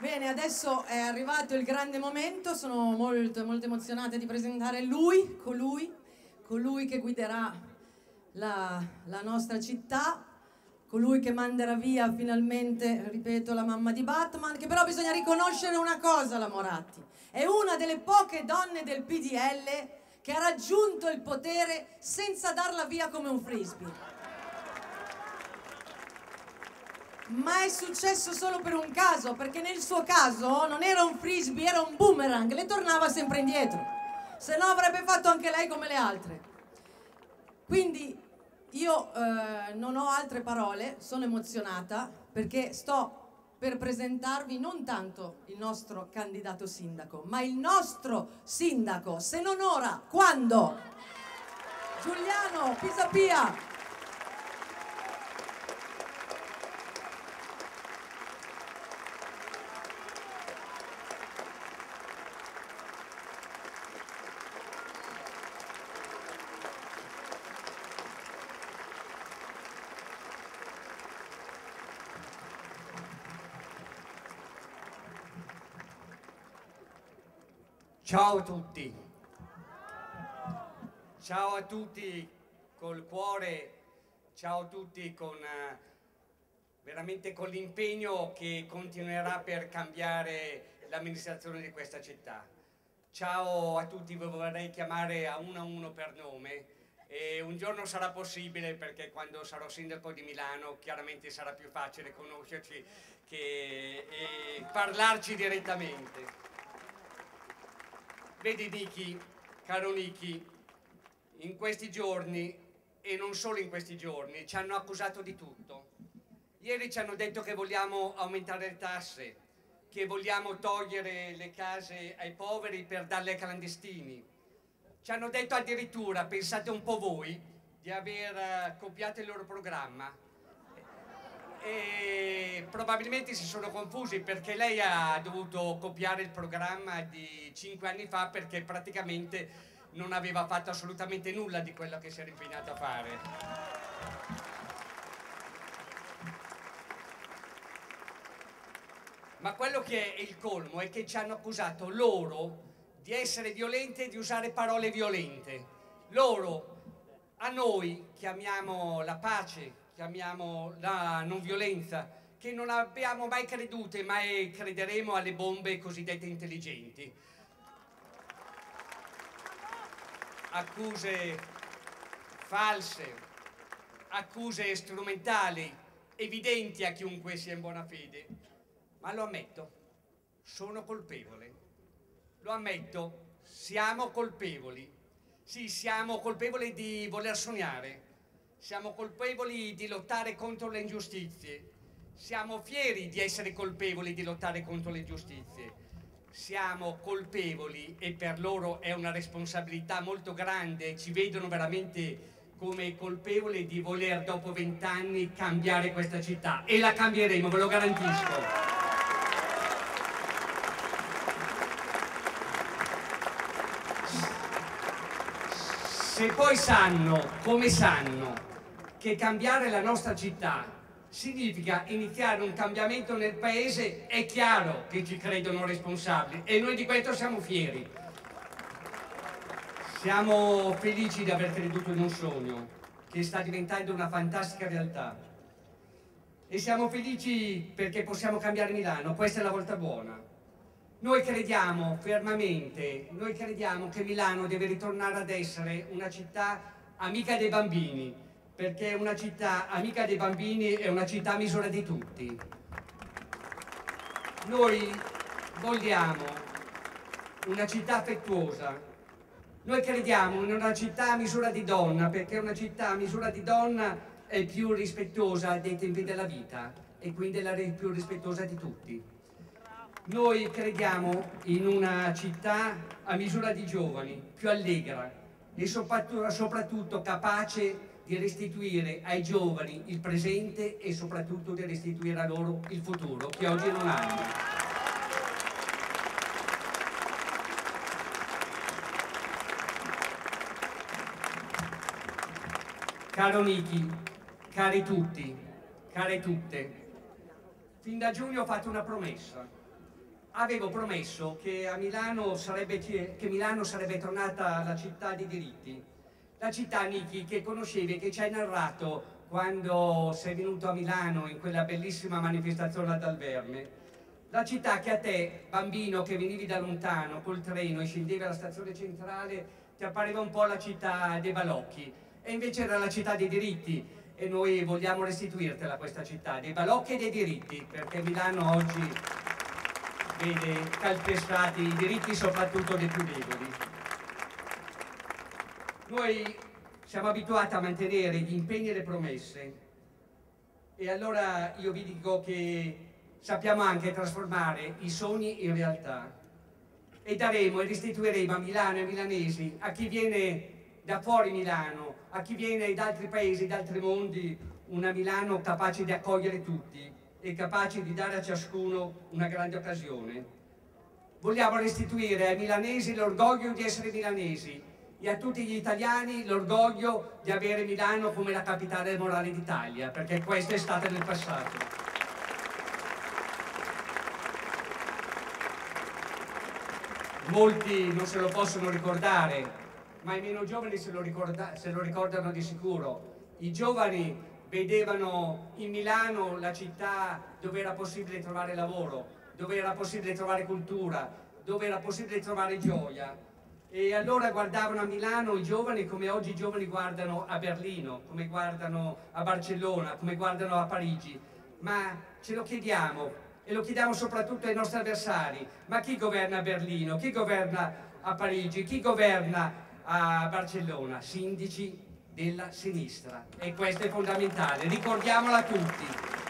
Bene, adesso è arrivato il grande momento, sono molto emozionata di presentare lui, colui che guiderà la nostra città, colui che manderà via finalmente, ripeto, la mamma di Batman, che però bisogna riconoscere una cosa, la Moratti, è una delle poche donne del PDL che ha raggiunto il potere senza darla via come un frisbee. Ma è successo solo per un caso, perché nel suo caso non era un frisbee, era un boomerang, le tornava sempre indietro. Se no avrebbe fatto anche lei come le altre. Quindi io non ho altre parole, sono emozionata perché sto per presentarvi non tanto il nostro candidato sindaco, ma il nostro sindaco. Se non ora, quando? Giuliano Pisapia. Ciao a tutti, ciao a tutti col cuore, ciao a tutti con veramente con l'impegno che continuerà per cambiare l'amministrazione di questa città. Ciao a tutti, vi vorrei chiamare a uno per nome e un giorno sarà possibile, perché quando sarò sindaco di Milano chiaramente sarà più facile conoscerci e parlarci direttamente. Vedi Niki, caro Niki, in questi giorni, e non solo in questi giorni, ci hanno accusato di tutto. Ieri ci hanno detto che vogliamo aumentare le tasse, che vogliamo togliere le case ai poveri per darle ai clandestini. Ci hanno detto addirittura, pensate un po' voi, di aver copiato il loro programma. E probabilmente si sono confusi, perché lei ha dovuto copiare il programma di 5 anni fa, perché praticamente non aveva fatto assolutamente nulla di quello che si era impegnato a fare. Ma quello che è il colmo è che ci hanno accusato loro di essere violenti e di usare parole violente. Loro a noi chiamiamo la pace, chiamiamo la non violenza, che non abbiamo mai credute, mai crederemo alle bombe cosiddette intelligenti. Accuse false, accuse strumentali, evidenti a chiunque sia in buona fede. Ma lo ammetto, sono colpevole. Lo ammetto, siamo colpevoli. Sì, siamo colpevoli di voler sognare. Siamo colpevoli di lottare contro le ingiustizie. Siamo fieri di essere colpevoli di lottare contro le ingiustizie. Siamo colpevoli, e per loro è una responsabilità molto grande, ci vedono veramente come colpevoli di voler dopo 20 anni cambiare questa città. E la cambieremo, ve lo garantisco. Se poi sanno, come sanno, che cambiare la nostra città significa iniziare un cambiamento nel paese, è chiaro che ci credono responsabili e noi di questo siamo fieri. Siamo felici di aver creduto in un sogno che sta diventando una fantastica realtà. E siamo felici perché possiamo cambiare Milano, questa è la volta buona. Noi crediamo fermamente, noi crediamo che Milano deve ritornare ad essere una città amica dei bambini, perché una città amica dei bambini è una città a misura di tutti. Noi vogliamo una città affettuosa, noi crediamo in una città a misura di donna, perché una città a misura di donna è più rispettosa dei tempi della vita e quindi è la più rispettosa di tutti. Noi crediamo in una città a misura di giovani, più allegra e soprattutto capace di restituire ai giovani il presente e soprattutto di restituire a loro il futuro che oggi non hanno. Caro Niki, cari tutti, care tutte, fin da giugno ho fatto una promessa. avevo promesso che Milano sarebbe tornata la città dei diritti, la città, Niki, che conoscevi e che ci hai narrato quando sei venuto a Milano in quella bellissima manifestazione ad Alverme. La città che a te, bambino che venivi da lontano col treno e scendevi alla stazione centrale, ti appariva un po' la città dei balocchi, e invece era la città dei diritti, e noi vogliamo restituirtela questa città dei balocchi e dei diritti, perché Milano oggi vede calpestati i diritti soprattutto dei più deboli. Noi siamo abituati a mantenere gli impegni e le promesse, e allora io vi dico che sappiamo anche trasformare i sogni in realtà, e daremo e restituiremo a Milano e ai milanesi, a chi viene da fuori Milano, a chi viene da altri paesi, da altri mondi, una Milano capace di accogliere tutti e capace di dare a ciascuno una grande occasione. Vogliamo restituire ai milanesi l'orgoglio di essere milanesi e a tutti gli italiani l'orgoglio di avere Milano come la capitale morale d'Italia, perché questo è stato nel passato. Molti non se lo possono ricordare, ma i meno giovani se lo ricordano di sicuro. I giovani vedevano in Milano la città dove era possibile trovare lavoro, dove era possibile trovare cultura, dove era possibile trovare gioia. E allora guardavano a Milano i giovani come oggi i giovani guardano a Berlino, come guardano a Barcellona, come guardano a Parigi. Ma ce lo chiediamo, e lo chiediamo soprattutto ai nostri avversari: ma chi governa a Berlino? Chi governa a Parigi? Chi governa a Barcellona? Sindaci della sinistra, e questo è fondamentale, ricordiamola tutti,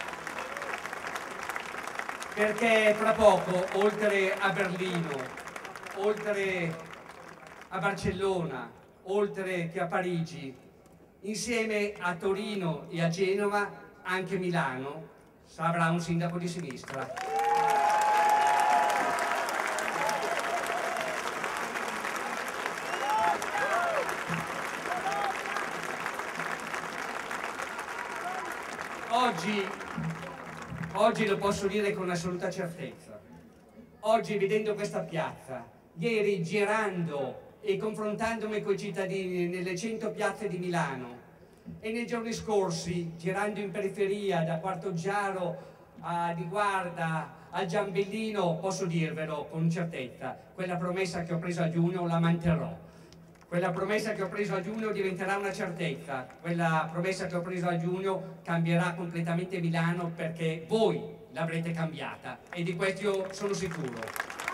perché tra poco, oltre a Berlino, oltre a Barcellona, oltre che a Parigi, insieme a Torino e a Genova, anche Milano avrà un sindaco di sinistra. Oggi lo posso dire con assoluta certezza. Oggi, vedendo questa piazza, ieri girando e confrontandomi con i cittadini nelle 100 piazze di Milano, e nei giorni scorsi girando in periferia da Quartoggiaro di Guarda a Giambellino, posso dirvelo con certezza: quella promessa che ho preso a giugno la manterrò. Quella promessa che ho preso a giugno diventerà una certezza. Quella promessa che ho preso a giugno cambierà completamente Milano, perché voi l'avrete cambiata, e di questo io sono sicuro.